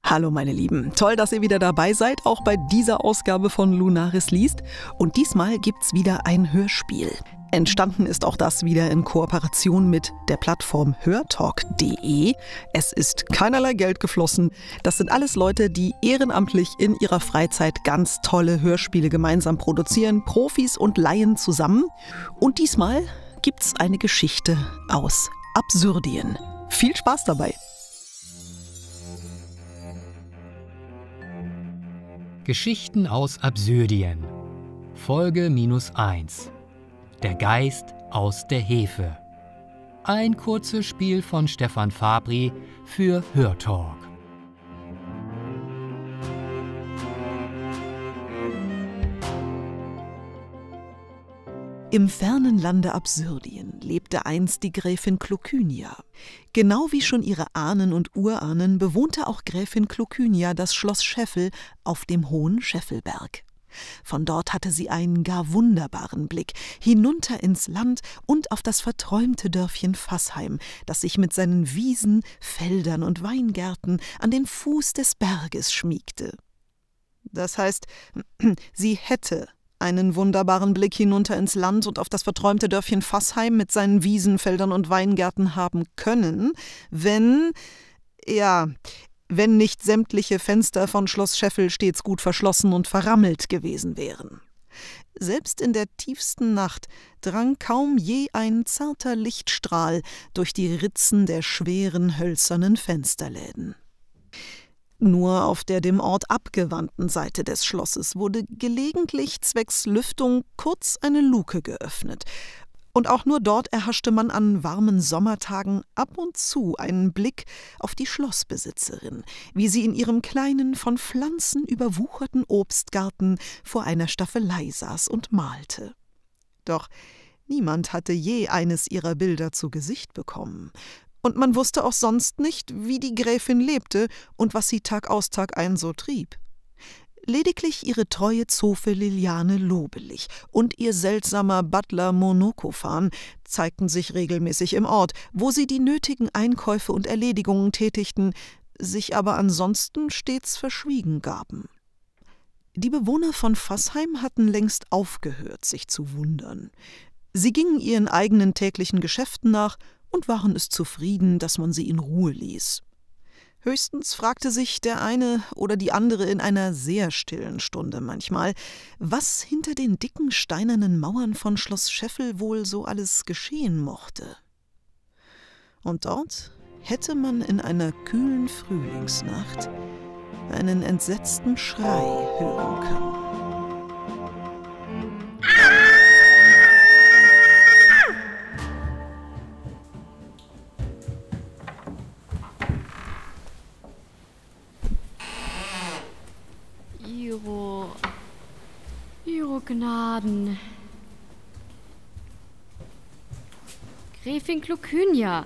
Hallo meine Lieben, toll, dass ihr wieder dabei seid, auch bei dieser Ausgabe von Lunaris liest. Und diesmal gibt's wieder ein Hörspiel. Entstanden ist auch das wieder in Kooperation mit der Plattform hörtalk.de. Es ist keinerlei Geld geflossen. Das sind alles Leute, die ehrenamtlich in ihrer Freizeit ganz tolle Hörspiele gemeinsam produzieren, Profis und Laien zusammen. Und diesmal gibt's eine Geschichte aus Absurdien. Viel Spaß dabei! Geschichten aus Absurdien. Folge -1. Der Geist aus der Hefe. Ein kurzes Spiel von Stefan Fabri für Hörtalk. Im fernen Lande Absurdien lebte einst die Gräfin Klokynia. Genau wie schon ihre Ahnen und Urahnen bewohnte auch Gräfin Klokynia das Schloss Scheffel auf dem hohen Scheffelberg. Von dort hatte sie einen gar wunderbaren Blick hinunter ins Land und auf das verträumte Dörfchen Faßheim, das sich mit seinen Wiesen, Feldern und Weingärten an den Fuß des Berges schmiegte. Das heißt, sie hätte einen wunderbaren Blick hinunter ins Land und auf das verträumte Dörfchen Faßheim mit seinen Wiesen, Feldern und Weingärten haben können, wenn nicht sämtliche Fenster von Schloss Scheffel stets gut verschlossen und verrammelt gewesen wären. Selbst in der tiefsten Nacht drang kaum je ein zarter Lichtstrahl durch die Ritzen der schweren hölzernen Fensterläden. Nur auf der dem Ort abgewandten Seite des Schlosses wurde gelegentlich zwecks Lüftung kurz eine Luke geöffnet. Und auch nur dort erhaschte man an warmen Sommertagen ab und zu einen Blick auf die Schlossbesitzerin, wie sie in ihrem kleinen, von Pflanzen überwucherten Obstgarten vor einer Staffelei saß und malte. Doch niemand hatte je eines ihrer Bilder zu Gesicht bekommen. Und man wusste auch sonst nicht, wie die Gräfin lebte und was sie Tag aus Tag ein so trieb. Lediglich ihre treue Zofe Liliane Lobelich und ihr seltsamer Butler Monokofan zeigten sich regelmäßig im Ort, wo sie die nötigen Einkäufe und Erledigungen tätigten, sich aber ansonsten stets verschwiegen gaben. Die Bewohner von Faßheim hatten längst aufgehört, sich zu wundern. Sie gingen ihren eigenen täglichen Geschäften nach und waren es zufrieden, dass man sie in Ruhe ließ. Höchstens fragte sich der eine oder die andere in einer sehr stillen Stunde manchmal, was hinter den dicken steinernen Mauern von Schloss Scheffel wohl so alles geschehen mochte. Und dort hätte man in einer kühlen Frühlingsnacht einen entsetzten Schrei hören können. Ihre Gnaden. Gräfin Klokynia.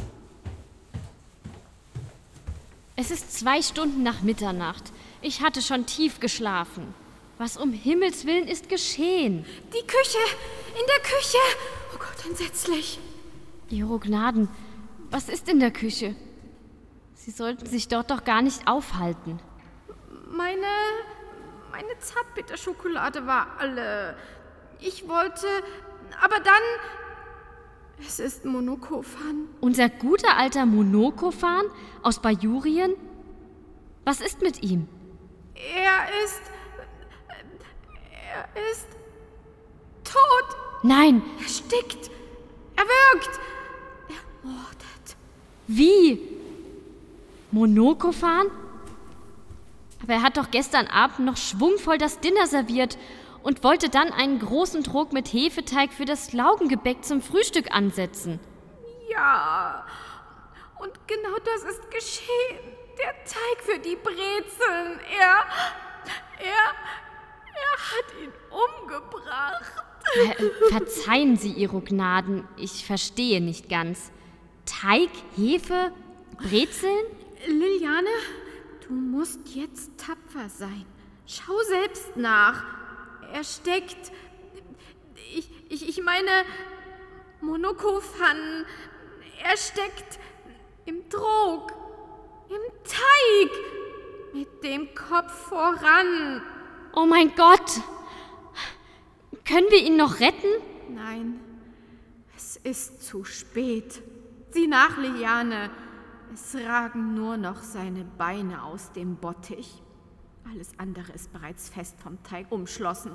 Es ist 2 Stunden nach Mitternacht. Ich hatte schon tief geschlafen. Was um Himmels Willen ist geschehen? Die Küche! In der Küche! Oh Gott, entsetzlich! Ihre Gnaden, was ist in der Küche? Sie sollten sich dort doch gar nicht aufhalten. Meine Zartbitterschokolade war alle. Ich wollte, aber dann... Es ist Monokofan. Unser guter alter Monokofan aus Bajurien? Was ist mit ihm? Er ist tot. Nein. Er stickt. Er würgt. Er mordet. Wie? Monokofan? Aber er hat doch gestern Abend noch schwungvoll das Dinner serviert und wollte dann einen großen Trog mit Hefeteig für das Laugengebäck zum Frühstück ansetzen. Ja, und genau das ist geschehen. Der Teig für die Brezeln. Er hat ihn umgebracht. Verzeihen Sie, Ihre Gnaden, ich verstehe nicht ganz. Teig, Hefe, Brezeln? Liliane, du musst jetzt tapfer sein. Schau selbst nach. Er steckt... Ich meine... Monokofan... Er steckt im Trog. Im Teig. dem Kopf voran. Oh mein Gott! Können wir ihn noch retten? Nein, es ist zu spät. Sieh nach, Liliane. Es ragen nur noch seine Beine aus dem Bottich. Alles andere ist bereits fest vom Teig umschlossen.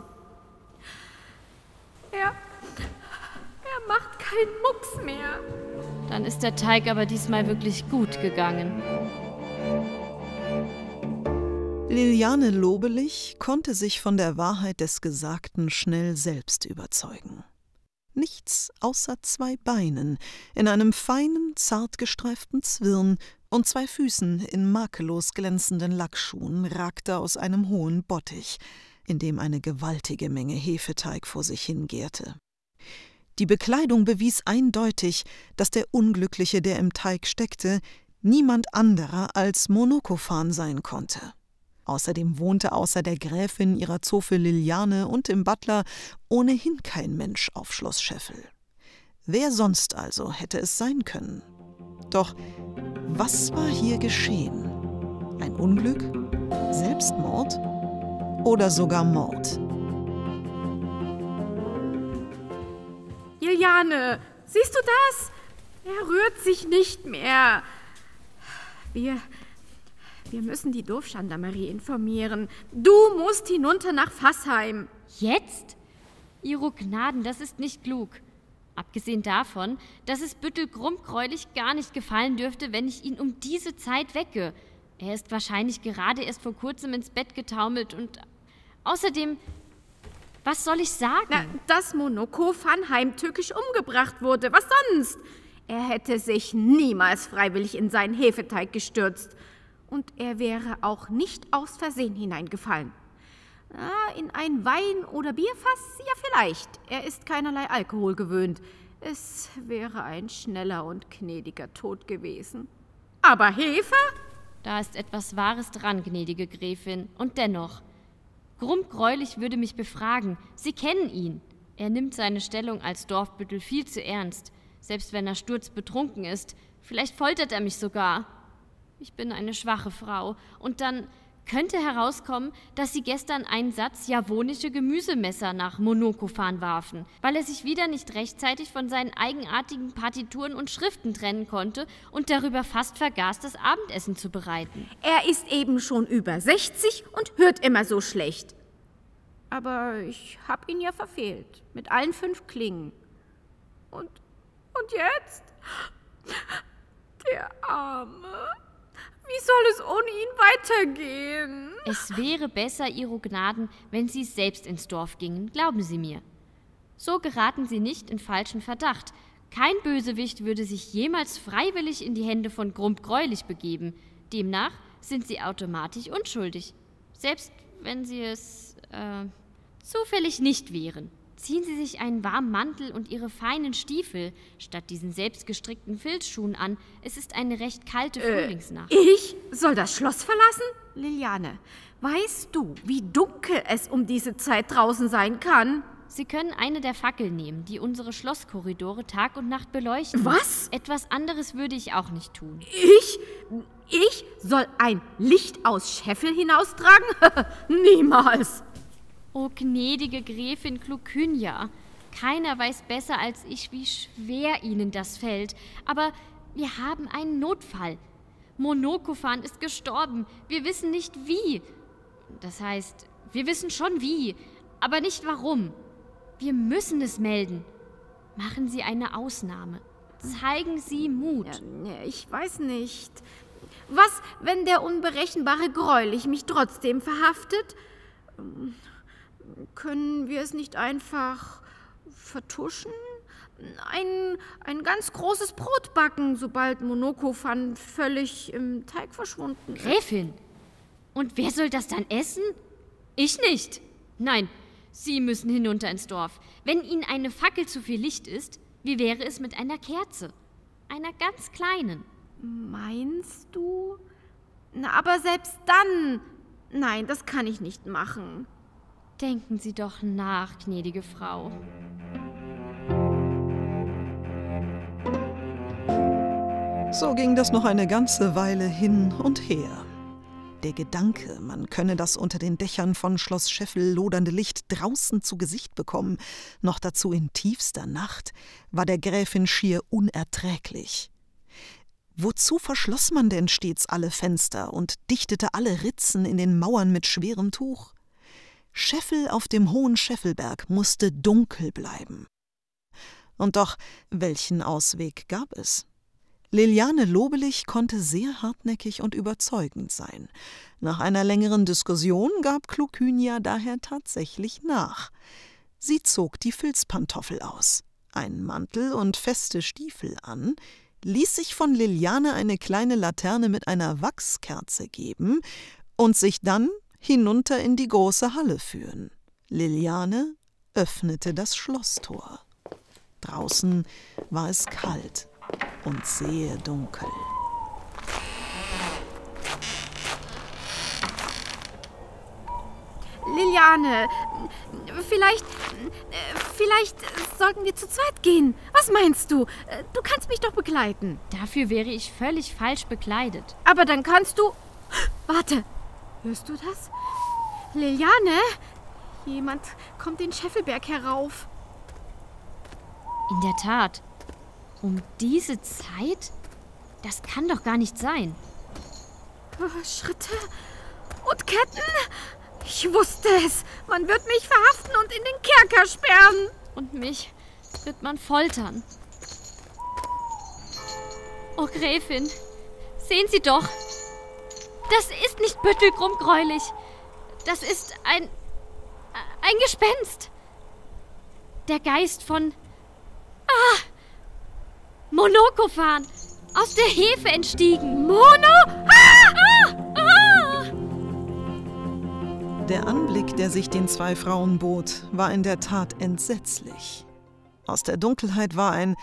Er macht keinen Mucks mehr. Dann ist der Teig aber diesmal wirklich gut gegangen. Liliane Lobelich konnte sich von der Wahrheit des Gesagten schnell selbst überzeugen. Nichts außer 2 Beinen in einem feinen, zart gestreiften Zwirn und 2 Füßen in makellos glänzenden Lackschuhen ragte aus einem hohen Bottich, in dem eine gewaltige Menge Hefeteig vor sich hingärte. Die Bekleidung bewies eindeutig, dass der Unglückliche, der im Teig steckte, niemand anderer als Monokofan sein konnte. Außerdem wohnte außer der Gräfin, ihrer Zofe Liliane und dem Butler ohnehin kein Mensch auf Schloss Scheffel. Wer sonst also hätte es sein können? Doch was war hier geschehen? Ein Unglück? Selbstmord? Oder sogar Mord? Liliane, siehst du das? Er rührt sich nicht mehr. Wir müssen die Dorfgendarmerie informieren. Du musst hinunter nach Fassheim. Jetzt? Ihro Gnaden, das ist nicht klug. Abgesehen davon, dass es Büttel Grummgräulich gar nicht gefallen dürfte, wenn ich ihn um diese Zeit wecke. Er ist wahrscheinlich gerade erst vor kurzem ins Bett getaumelt und außerdem, was soll ich sagen? Na, dass Monokofan heimtückisch umgebracht wurde. Was sonst? Er hätte sich niemals freiwillig in seinen Hefeteig gestürzt. Und er wäre auch nicht aus Versehen hineingefallen. In ein Wein- oder Bierfass? Ja, vielleicht. Er ist keinerlei Alkohol gewöhnt. Es wäre ein schneller und gnädiger Tod gewesen. Aber Hefe? Da ist etwas Wahres dran, gnädige Gräfin. Und dennoch, Grummgräulich würde mich befragen. Sie kennen ihn. Er nimmt seine Stellung als Dorfbüttel viel zu ernst. Selbst wenn er sturzbetrunken ist. Vielleicht foltert er mich sogar. Ich bin eine schwache Frau. Und dann könnte herauskommen, dass Sie gestern einen Satz javonische Gemüsemesser nach Monokofan warfen, weil er sich wieder nicht rechtzeitig von seinen eigenartigen Partituren und Schriften trennen konnte und darüber fast vergaß, das Abendessen zu bereiten. Er ist eben schon über 60 und hört immer so schlecht. Aber ich habe ihn ja verfehlt, mit allen 5 Klingen. Und jetzt? Der Arme. Wie soll es ohne ihn weitergehen? Es wäre besser, Ihro Gnaden, wenn Sie selbst ins Dorf gingen, glauben Sie mir. So geraten Sie nicht in falschen Verdacht. Kein Bösewicht würde sich jemals freiwillig in die Hände von Grummgräulich begeben. Demnach sind Sie automatisch unschuldig. Selbst wenn Sie es zufällig nicht wären. Ziehen Sie sich einen warmen Mantel und Ihre feinen Stiefel statt diesen selbstgestrickten Filzschuhen an. Es ist eine recht kalte Frühlingsnacht. Ich soll das Schloss verlassen? Liliane, weißt du, wie dunkel es um diese Zeit draußen sein kann? Sie können eine der Fackeln nehmen, die unsere Schlosskorridore Tag und Nacht beleuchten. Was? Etwas anderes würde ich auch nicht tun. Ich soll ein Licht aus Scheffel hinaustragen? Niemals! O gnädige Gräfin Klukynja, keiner weiß besser als ich, wie schwer Ihnen das fällt. Aber wir haben einen Notfall. Monokofan ist gestorben. Wir wissen nicht wie. Das heißt, wir wissen schon wie, aber nicht warum. Wir müssen es melden. Machen Sie eine Ausnahme. Zeigen Sie Mut. Ja, ich weiß nicht. Was, wenn der unberechenbare Gräulich mich trotzdem verhaftet? Können wir es nicht einfach vertuschen? Ein ganz großes Brot backen, sobald Monokofan völlig im Teig verschwunden ist. Gräfin, und wer soll das dann essen? Ich nicht. Nein, Sie müssen hinunter ins Dorf. Wenn Ihnen eine Fackel zu viel Licht ist, wie wäre es mit einer Kerze? Einer ganz kleinen. Meinst du? Na, aber selbst dann... Nein, das kann ich nicht machen. Denken Sie doch nach, gnädige Frau. So ging das noch eine ganze Weile hin und her. Der Gedanke, man könne das unter den Dächern von Schloss Scheffel lodernde Licht draußen zu Gesicht bekommen, noch dazu in tiefster Nacht, war der Gräfin schier unerträglich. Wozu verschloss man denn stets alle Fenster und dichtete alle Ritzen in den Mauern mit schwerem Tuch? Scheffel auf dem hohen Scheffelberg musste dunkel bleiben. Und doch, welchen Ausweg gab es? Liliane Lobelich konnte sehr hartnäckig und überzeugend sein. Nach einer längeren Diskussion gab Klokynia daher tatsächlich nach. Sie zog die Filzpantoffel aus, einen Mantel und feste Stiefel an, ließ sich von Liliane eine kleine Laterne mit einer Wachskerze geben und sich dann hinunter in die große Halle führen. Liliane öffnete das Schlosstor. Draußen war es kalt und sehr dunkel. Liliane, vielleicht sollten wir zu zweit gehen. Was meinst du? Du kannst mich doch begleiten. Dafür wäre ich völlig falsch bekleidet. Aber dann kannst du... Warte, hörst du das? Liliane, jemand kommt den Scheffelberg herauf. In der Tat. Um diese Zeit? Das kann doch gar nicht sein. Schritte und Ketten. Ich wusste es. Man wird mich verhaften und in den Kerker sperren. Und mich wird man foltern. Oh, Gräfin, sehen Sie doch. Das ist nicht büttelkrummgräulich. Das ist ein Gespenst. Der Geist von... Monokofan, aus der Hefe entstiegen. Der Anblick, der sich den zwei Frauen bot, war in der Tat entsetzlich. Aus der Dunkelheit war ein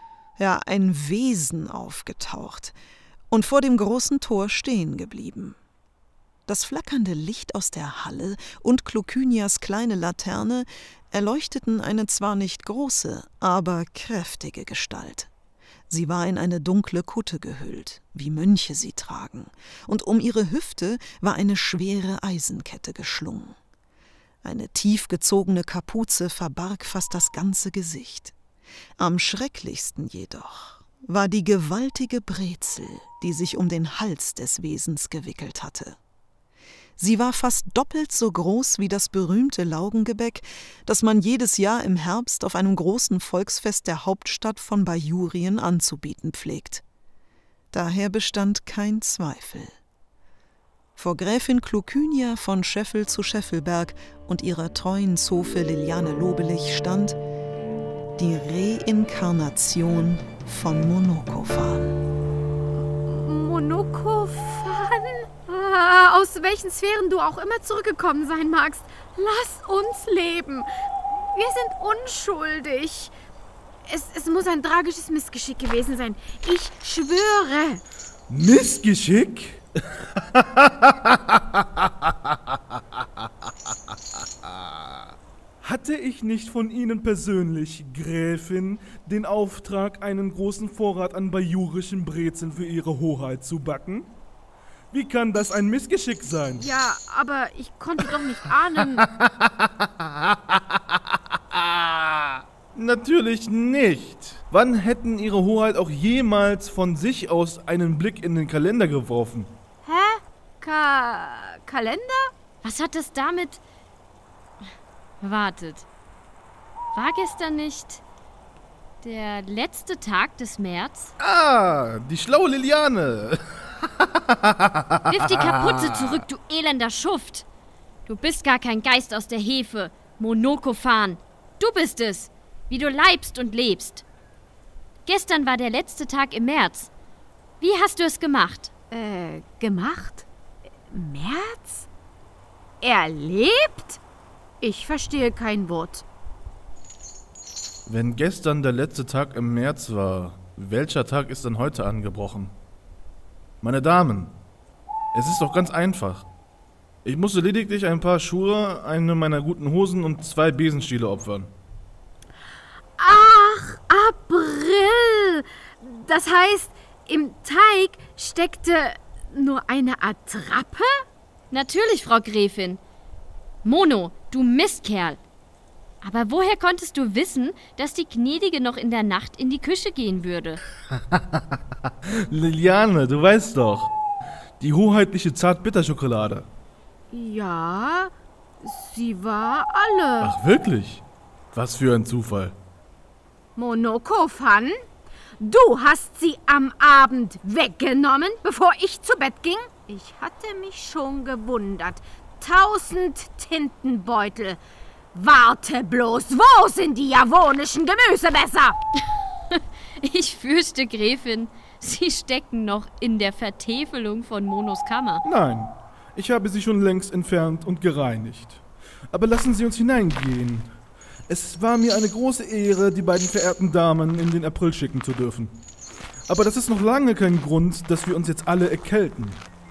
Wesen aufgetaucht und vor dem großen Tor stehen geblieben. Das flackernde Licht aus der Halle und Klokynias kleine Laterne erleuchteten eine zwar nicht große, aber kräftige Gestalt. Sie war in eine dunkle Kutte gehüllt, wie Mönche sie tragen, und um ihre Hüfte war eine schwere Eisenkette geschlungen. Eine tief gezogene Kapuze verbarg fast das ganze Gesicht. Am schrecklichsten jedoch war die gewaltige Brezel, die sich um den Hals des Wesens gewickelt hatte. Sie war fast doppelt so groß wie das berühmte Laugengebäck, das man jedes Jahr im Herbst auf einem großen Volksfest der Hauptstadt von Bajurien anzubieten pflegt. Daher bestand kein Zweifel. Vor Gräfin Klokynia von Scheffel zu Scheffelberg und ihrer treuen Zofe Liliane Lobelich stand die Reinkarnation von Monokofan. Monokofan? Aus welchen Sphären du auch immer zurückgekommen sein magst, lass uns leben. Wir sind unschuldig. Es muss ein tragisches Missgeschick gewesen sein. Ich schwöre. Missgeschick? Hatte ich nicht von Ihnen persönlich, Gräfin, den Auftrag, einen großen Vorrat an bajurischen Brezeln für Ihre Hoheit zu backen? Wie kann das ein Missgeschick sein? Ja, aber ich konnte doch nicht ahnen. Natürlich nicht. Wann hätten Ihre Hoheit auch jemals von sich aus einen Blick in den Kalender geworfen? Hä? Kalender? Was hat es damit... Wartet. War gestern nicht der letzte Tag des März? Ah, die schlaue Liliane. Wirf die Kapuze zurück, du elender Schuft. Du bist gar kein Geist aus der Hefe, Monokofan. Du bist es, wie du leibst und lebst. Gestern war der letzte Tag im März. Wie hast du es gemacht? Gemacht? März? Er lebt? Ich verstehe kein Wort. Wenn gestern der letzte Tag im März war, welcher Tag ist denn heute angebrochen? Meine Damen, es ist doch ganz einfach. Ich musste lediglich ein paar Schuhe, eine meiner guten Hosen und 2 Besenstiele opfern. Ach, April! Das heißt, im Teig steckte nur eine Attrappe? Natürlich, Frau Gräfin. Mono, du Mistkerl. Aber woher konntest du wissen, dass die Gnädige noch in der Nacht in die Küche gehen würde? Liliane, du weißt doch. Die hoheitliche Zartbitterschokolade. Ja, sie war alle. Ach, wirklich? Was für ein Zufall. Monoko-Fan, du hast sie am Abend weggenommen, bevor ich zu Bett ging? Ich hatte mich schon gewundert. 1000 Tintenbeutel. Warte bloß, wo sind die javonischen Gemüsemesser? Ich fürchte, Gräfin, Sie stecken noch in der Vertäfelung von Monos Kammer. Nein, ich habe sie schon längst entfernt und gereinigt. Aber lassen Sie uns hineingehen. Es war mir eine große Ehre, die beiden verehrten Damen in den April schicken zu dürfen. Aber das ist noch lange kein Grund, dass wir uns jetzt alle erkälten.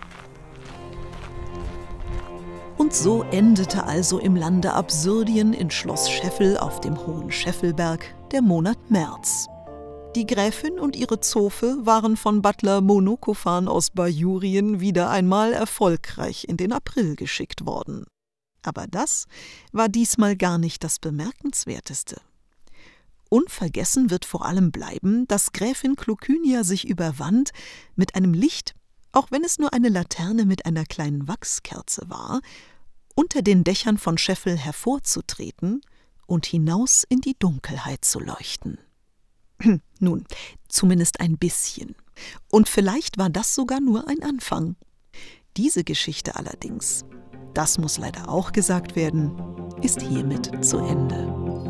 Und so endete also im Lande Absurdien in Schloss Scheffel auf dem hohen Scheffelberg der Monat März. Die Gräfin und ihre Zofe waren von Butler Monoko-Fan aus Bajurien wieder einmal erfolgreich in den April geschickt worden. Aber das war diesmal gar nicht das Bemerkenswerteste. Unvergessen wird vor allem bleiben, dass Gräfin Klokynia sich überwand, mit einem Licht, auch wenn es nur eine Laterne mit einer kleinen Wachskerze war, unter den Dächern von Scheffel hervorzutreten und hinaus in die Dunkelheit zu leuchten. Nun, zumindest ein bisschen. Und vielleicht war das sogar nur ein Anfang. Diese Geschichte allerdings, das muss leider auch gesagt werden, ist hiermit zu Ende.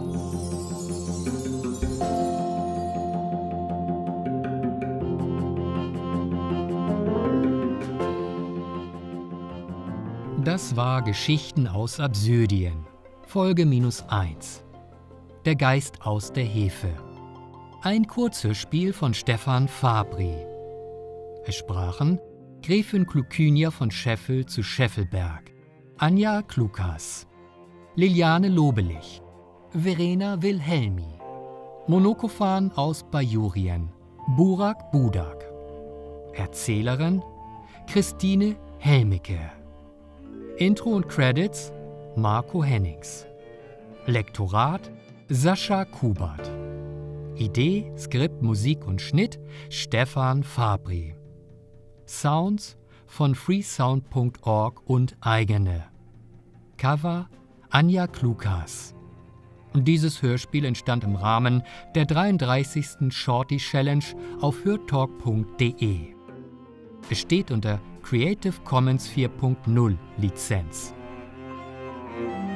Das war Geschichten aus Absurdien, Folge -1. Der Geist aus der Hefe. Ein Kurzhörspiel von Stefan Fabri. Es sprachen Gräfin Klokynia von Scheffel zu Scheffelberg, Anja Klukas, Liliane Lobelich, Verena Wilhelmi, Monoko-Fan aus Bajurien, Burak Budak, Erzählerin Christine Helmicke. Intro und Credits Marco Hennings. Lektorat Sascha Kubert. Idee, Skript, Musik und Schnitt Stefan Fabri. Sounds von freesound.org und eigene. Cover Anja Klukas. Dieses Hörspiel entstand im Rahmen der 33. Shorty Challenge auf hörtalk.de. Es steht unter Creative Commons 4.0 Lizenz.